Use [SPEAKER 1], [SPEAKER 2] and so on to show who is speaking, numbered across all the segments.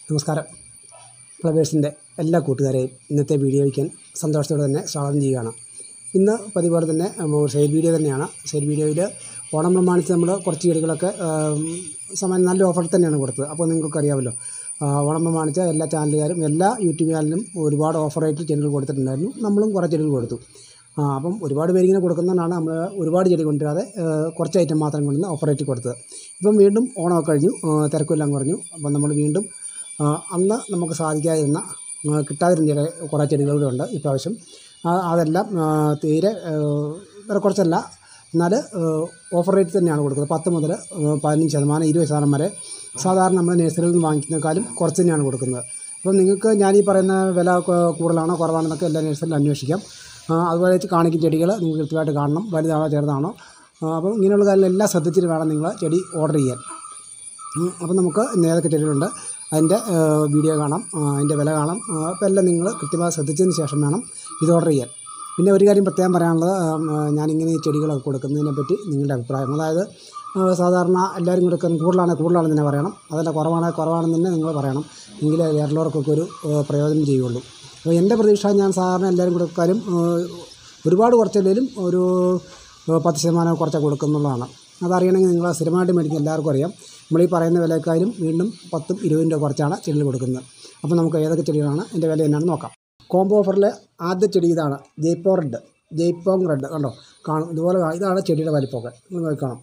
[SPEAKER 1] നമസ്കാരം. ഫ്ലവേഴ്സിൻ്റെ എല്ലാ കൂട്ടുകാരെയും ഇന്നത്തെ വീഡിയോയ്ക്ക് സന്തോഷത്തോടെ തന്നെ സ്വാഗതം ചെയ്യുകയാണ്. ഇന്ന് പതിപോലെ തന്നെ സെയിൽ വീഡിയോ തന്നെയാണ്. സെയിൽ വീഡിയോയിൽ ഓണം പ്രമാണിച്ച് നമ്മൾ കുറച്ച് ചെടികളൊക്കെ നല്ല ഓഫറിൽ തന്നെയാണ് കൊടുത്തത്. അപ്പോൾ നിങ്ങൾക്ക് അറിയാമല്ലോ, ഓണം പ്രമാണിച്ച എല്ലാ ചാനലുകാരും എല്ലാ യൂട്യൂബ് ചാനലിലും ഒരുപാട് ഓഫറായിട്ട് ചെടികൾ കൊടുത്തിട്ടുണ്ടായിരുന്നു. നമ്മളും കുറേ ചെടികൾ കൊടുത്തു. അപ്പം ഒരുപാട് പേരിങ്ങനെ കൊടുക്കുന്നതാണ് നമ്മൾ ഒരുപാട് ചെടി കൊണ്ടുവരാതെ കുറച്ച് ഐറ്റം മാത്രം കൊണ്ടുവന്ന് ഓഫറായിട്ട് കൊടുത്തത്. ഇപ്പം വീണ്ടും ഓണമൊക്കെ കഴിഞ്ഞു, തിരക്കെല്ലാം കുറഞ്ഞു. അപ്പം നമ്മൾ വീണ്ടും അന്ന് നമുക്ക് സാധിക്കാതിരുന്ന കിട്ടാതിരുന്ന കുറേ ചെടികളുടെ ഉണ്ട് ഇപ്രാവശ്യം. അതെല്ലാം തീരെ വേറെ കുറച്ചല്ല, എന്നാൽ ഓഫർ റേറ്റ് തന്നെയാണ് കൊടുക്കുന്നത്. 10 മുതൽ 15%, 20% വരെ സാധാരണ നമ്മൾ നഴ്സറിയിൽ നിന്ന് വാങ്ങിക്കുന്നതിനേക്കാളും കുറച്ച് തന്നെയാണ് കൊടുക്കുന്നത്. അപ്പം നിങ്ങൾക്ക് ഞാനീ പറയുന്ന വില കൂടുതലാണോ കുറവാണെന്നൊക്കെ എല്ലാ നഴ്സറിയിലും അന്വേഷിക്കാം. അതുപോലെ കാണിക്കുന്ന ചെടികൾ നിങ്ങൾ കൃത്യമായിട്ട് കാണണം, വലുതാണോ ചെറുതാണോ. അപ്പം ഇങ്ങനെയുള്ള കാര്യങ്ങളെല്ലാം ശ്രദ്ധിച്ചിട്ട് വേണം നിങ്ങൾ ചെടി ഓർഡർ ചെയ്യാൻ. അപ്പം നമുക്ക് ഏതൊക്കെ ചെടികളുണ്ട് അതിൻ്റെ വീഡിയോ കാണാം, അതിൻ്റെ വില കാണാം. അപ്പോൾ എല്ലാം നിങ്ങൾ കൃത്യമായി ശ്രദ്ധിച്ചതിന് ശേഷം വേണം ഇത് ഓർഡർ ചെയ്യാൻ. പിന്നെ ഒരു കാര്യം പ്രത്യേകം പറയാനുള്ളത്, ഞാനിങ്ങനെ ഈ ചെടികളൊക്കെ കൊടുക്കുന്നതിനെ പറ്റി നിങ്ങളുടെ അഭിപ്രായം, അതായത് സാധാരണ എല്ലാവരും കൊടുക്കുന്ന കൂടുതലാണെന്ന് തന്നെ പറയണം, അതല്ല കുറവാണെന്ന് തന്നെ നിങ്ങൾ പറയണം. എങ്കിലേ വേറുള്ളവർക്കൊക്കെ ഒരു പ്രയോജനം ചെയ്യുള്ളൂ. അപ്പോൾ എൻ്റെ പ്രതീക്ഷ, ഞാൻ സാധാരണ എല്ലാവരും കൊടുക്കാനും ഒരുപാട് കുറച്ചില്ലെങ്കിലും ഒരു 10% കുറച്ച് കൊടുക്കുന്നുള്ളതാണ്. അതറിയണമെങ്കിൽ നിങ്ങൾ സ്ഥിരമായിട്ട് മേടിക്കുന്ന എല്ലാവർക്കും അറിയാം. നമ്മൾ ഈ പറയുന്ന വിലക്കാരും വീണ്ടും 10-20 രൂപ കുറച്ചാണ് ചെടികൾ കൊടുക്കുന്നത്. അപ്പോൾ നമുക്ക് ഏതൊക്കെ ചെടികളാണ് അതിൻ്റെ വില എന്നാണെന്ന് നോക്കാം. കോംബോ ഓഫറിലെ ആദ്യ ചെടി ഇതാണ്, ജയ്പോങ് റെഡ്. കണ്ടോ, കാണും ഇതുപോലെ. ഇതാണ് ചെടിയുടെ വലിപ്പമൊക്കെ നിങ്ങൾ കാണാം.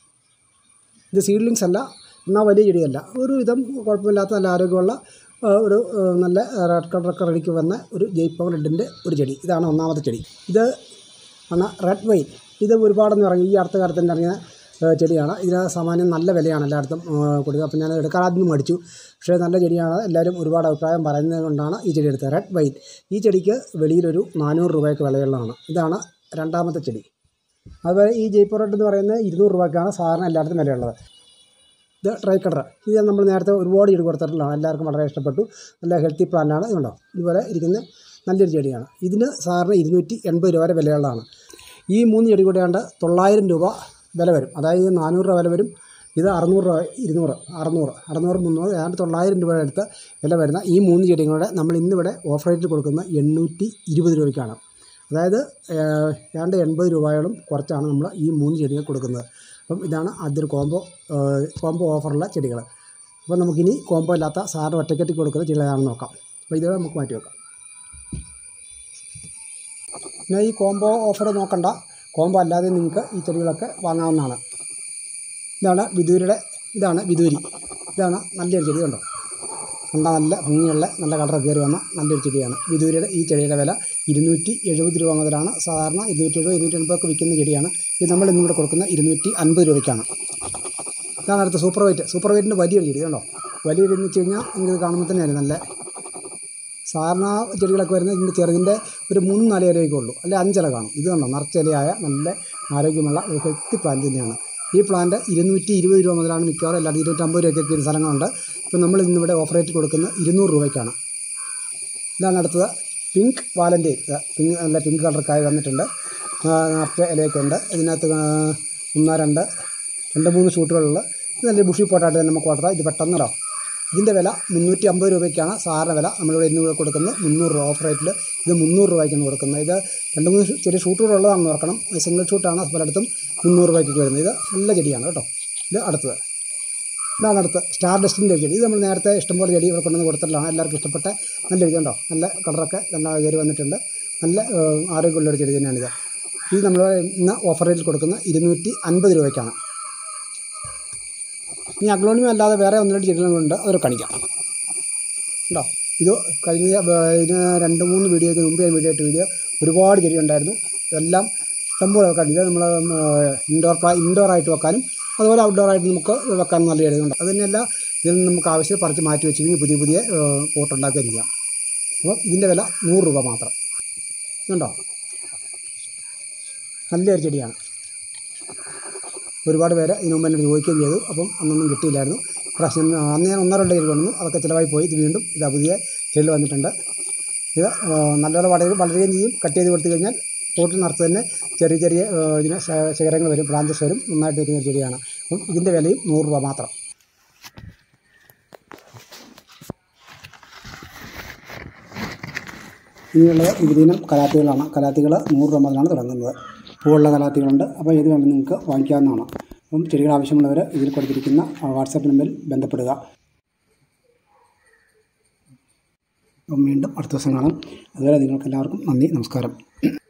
[SPEAKER 1] ഇത് സീഡ്ലിങ്സ് അല്ല, എന്നാൽ വലിയ ചെടിയല്ല, ഒരു വിധം കുഴപ്പമില്ലാത്ത നല്ല ആരോഗ്യമുള്ള ഒരു നല്ല റെഡ് കളറൊക്കെ റെഡിക്ക് വന്ന ഒരു ജയ്പോങ് റെഡിൻ്റെ ഒരു ചെടി. ഇതാണ് ഒന്നാമത്തെ ചെടി. ഇത് ആണ് റെഡ് വൈൻ. ഇത് ഒരുപാടെന്ന് ഇറങ്ങി, ഈ അടുത്ത കാലത്ത് തന്നെ ഇറങ്ങിയ ചെടിയാണ്. ഇതിന് സാമാന്യം നല്ല വിലയാണ് എല്ലായിടത്തും കൊടുക്കുക. അപ്പോൾ ഞാൻ എടുക്കാറാദ്യം മടിച്ചു, പക്ഷേ നല്ല ചെടിയാണ്, എല്ലാവരും ഒരുപാട് അഭിപ്രായം പറയുന്നത് കൊണ്ടാണ് ഈ ചെടി എടുത്തത്. Red wine. ഈ ചെടിക്ക് വെളിയിലൊരു 400 രൂപയ്ക്ക് വിലയുള്ളതാണ്. ഇതാണ് രണ്ടാമത്തെ ചെടി. അതുപോലെ ഈ ജയ്പോങ് റെഡ് എന്ന് പറയുന്നത് 200 രൂപയ്ക്കാണ് സാധാരണ എല്ലായിടത്തും വിലയുള്ളത്. ഇത് ട്രൈ കളർ. ഇത് നമ്മൾ നേരത്തെ ഒരുപാട് ചെടി കൊടുത്തിട്ടുള്ളതാണ്, എല്ലാവർക്കും വളരെ ഇഷ്ടപ്പെട്ടു. നല്ല ഹെൽത്തി പ്ലാന്റാണ്. ഇതുണ്ടോ, ഇതുപോലെ ഇരിക്കുന്ന നല്ലൊരു ചെടിയാണ്. ഇതിന് സാധാരണ 280 രൂപ വരെ വിലയുള്ളതാണ്. ഈ 3 ചെടി കൂടെയാണ്ട് 900 രൂപ വില വരും. അതായത് 400 രൂപ വില വരും. ഇത് 600 രൂപ, 200, 600, 300, ഏതാണ്ട് 900 രൂപ അടുത്ത് വില വരുന്ന ഈ 3 ചെടിയും കൂടെ നമ്മൾ ഇന്നിവിടെ ഓഫർ റേറ്റിൽ കൊടുക്കുന്ന 820 രൂപയ്ക്കാണ്. അതായത് ഏതാണ്ട് 80 രൂപയോളം കുറച്ചാണ് നമ്മൾ ഈ 3 ചെടികൾ കൊടുക്കുന്നത്. അപ്പം ഇതാണ് ആദ്യൊരു കോംബോ ഓഫറുള്ള ചെടികൾ. അപ്പോൾ നമുക്കിനി കോംബോ ഇല്ലാത്ത സാറിന് ഒറ്റക്കെട്ടി കൊടുക്കുന്ന ചെടികൾ ഏതാണെന്ന് നോക്കാം. അപ്പോൾ ഇത് നമുക്ക് മാറ്റി വെക്കാം. പിന്നെ ഈ കോംബോ ഓഫർ നോക്കണ്ട, കോംബോ അല്ലാതെ നിങ്ങൾക്ക് ഈ ചെടികളൊക്കെ വാങ്ങാവുന്നതാണ്. ഇതാണ് വിദൂരി. ഇതാണ് നല്ലൊരു ചെടി. കണ്ടോ, നല്ല ഭംഗിയുള്ള നല്ല കളർ കയറി വന്ന നല്ലൊരു ചെടിയാണ് വിദൂരിയുടെ. ഈ ചെടിയുടെ വില 270 രൂപ മുതലാണ്. സാധാരണ 270, 280 വിൽക്കുന്ന ചെടിയാണ്. ഇത് നമ്മൾ ഇന്നിവിടെ കൊടുക്കുന്ന 250 രൂപയ്ക്കാണ്. ഇതാണ് അടുത്ത സൂപ്പർ വൈറ്റിൻ്റെ വലിയൊരു ചെടി. കണ്ടോ, വലിയൊരു എന്ന് വെച്ച് കഴിഞ്ഞാൽ നിങ്ങൾക്ക് കാണുമ്പോൾ തന്നെയാണ് നല്ല. സാധാരണ ചെടികളൊക്കെ വരുന്നത് ഇതിൻ്റെ ചെറുതിൻ്റെ ഒരു 3-4 ഇലയൊക്കെ ഉള്ളൂ, അല്ലെ 5 ഇല കാണും. ഇത് കണ്ടോ, നിറച്ചിലയായ നല്ല ആരോഗ്യമുള്ള ഒരു ഹെൽത്തി പ്ലാന്റ് തന്നെയാണ്. ഈ പ്ലാന്റ് 220 രൂപ മുതലാണ് മിക്കവാറും, അല്ലാതെ 250 രൂപയ്ക്കൊക്കെ ഒരു സ്ഥലങ്ങളുണ്ട്. ഇപ്പോൾ നമ്മൾ ഇന്നിവിടെ ഓഫർ റേറ്റ് കൊടുക്കുന്നത് 200 രൂപയ്ക്കാണ്. ഇതാണ് അടുത്തത് പിങ്ക് വാലൻ്റൈൻ. നല്ല പിങ്ക് കളർക്കായി വന്നിട്ടുണ്ട്, നിറച്ച ഇലയൊക്കെ ഉണ്ട്. ഇതിനകത്ത് 1, 2, 3 ഷൂട്ടുകളുള്ള നല്ല ബുഷി പോട്ടായിട്ട് തന്നെ നമുക്ക് വളർത്താം. ഇത് പെട്ടെന്നിടാം. ഇതിൻ്റെ വില 350 രൂപയ്ക്കാണ് സാധാരണ വില. നമ്മളിവിടെ ഇന്ന് കൊടുക്കുന്നത് 300 രൂപ ഓഫർ റേറ്റിൽ. ഇത് 300 രൂപയ്ക്കാണ് കൊടുക്കുന്നത്. ഇത് 2-3 ചെറിയ ഷൂട്ടുകളുള്ളതാണെന്ന് ഓർക്കണം. സിംഗിൾ ഷൂട്ടാണ് പലയിടത്തും 300 രൂപയ്ക്ക് വരുന്നത്. ഇത് നല്ല ചെടിയാണ് കേട്ടോ. ഇത് അടുത്തത്. ഇതാണ് അടുത്ത് സ്റ്റാർ ഡസ്റ്റിൻ്റെ ചെടി. ഇത് നമ്മൾ നേരത്തെ ഇഷ്ടംപോലെ ചെടി ഇവിടെ കൊണ്ടുവന്ന് കൊടുത്തിട്ടുള്ളതാണ്. എല്ലാവർക്കും ഇഷ്ടപ്പെട്ട നല്ല ചെടി. ഉണ്ടോ, നല്ല കളറൊക്കെ നല്ല കയറി വന്നിട്ടുണ്ട്. നല്ല ആരോഗ്യമുള്ളൊരു ചെടി തന്നെയാണിത്. ഇത് നമ്മൾ ഇന്ന് ഓഫർ റേറ്റിൽ കൊടുക്കുന്ന 250 രൂപയ്ക്കാണ്. ഇനി അഗ്ലോണിയം അല്ലാതെ വേറെ 1-2 ചെടികളുണ്ട്, അതൊക്കെ കാണിക്കാം. ഉണ്ടോ, ഇത് കഴിഞ്ഞ ഇതിന് 2-3 വീഡിയോയ്ക്ക് മുമ്പ് ഞാൻ വീഡിയോ ഒരുപാട് ചെടി ഉണ്ടായിരുന്നു. ഇതെല്ലാം ഇഷ്ടംപോലെ വെക്കാൻ. ഇത് നമ്മൾ ഇൻഡോറായിട്ട് വെക്കാനും അതുപോലെ ഔട്ട്ഡോറായിട്ട് നമുക്ക് വെക്കാനും നല്ല ചെടികളുണ്ട്. അത് തന്നെയല്ല, ഇതിൽ നിന്ന് നമുക്ക് ആവശ്യം പറിച്ച് മാറ്റി വെച്ചില്ലെങ്കിൽ പുതിയ പോട്ടുണ്ടാക്കുകയും ചെയ്യാം. അപ്പോൾ ഇതിൻ്റെ വില 100 രൂപ മാത്രം. ഉണ്ടോ, നല്ലൊരു ചെടിയാണ്. ഒരുപാട് പേര് ഇതിനു മുമ്പ് എന്നെ ചോദിക്കുകയും ചെയ്തു. അപ്പം അന്നൊന്നും കിട്ടിയില്ലായിരുന്നു. പ്രാവശ്യം അന്ന് ഞാൻ 1-2 ചെടി കൊണ്ടു, അതൊക്കെ ചിലവായി പോയി. ഇത് വീണ്ടും പുതിയ ചെടി വന്നിട്ടുണ്ട്. ഇത് നല്ലപോലെ വളരുകയും ചെയ്യും. കട്ട് ചെയ്ത് കൊടുത്തു കഴിഞ്ഞാൽ പോട്ടിൽ നിറച്ച് തന്നെ ചെറിയ ഇതിന് ശിഖരങ്ങൾ വരും, ബ്രാഞ്ചസ് വരും. നന്നായിട്ട് വരുന്ന ചെടിയാണ്. അപ്പം ഇതിൻ്റെ വിലയും 100 രൂപ മാത്രം. ഇനിയുള്ളത് വിവിധയിനം കലാത്തികളാണ്. കലാത്തികൾ 100 രൂപ മുതലാണ് തുടങ്ങുന്നത്. പൂവുള്ള കലാത്തികളുണ്ട്. അപ്പോൾ ഇത് വേണം നിങ്ങൾക്ക് വാങ്ങിക്കാവുന്നതാണ്. അപ്പം ചെടികൾ ആവശ്യമുള്ളവർ ഇതിൽ കൊടുത്തിരിക്കുന്ന വാട്സാപ്പ് നമ്പറിൽ ബന്ധപ്പെടുക. അപ്പം വീണ്ടും അടുത്ത ദിവസം കാണാം. അതുവരെ നിങ്ങൾക്കെല്ലാവർക്കും നന്ദി, നമസ്കാരം.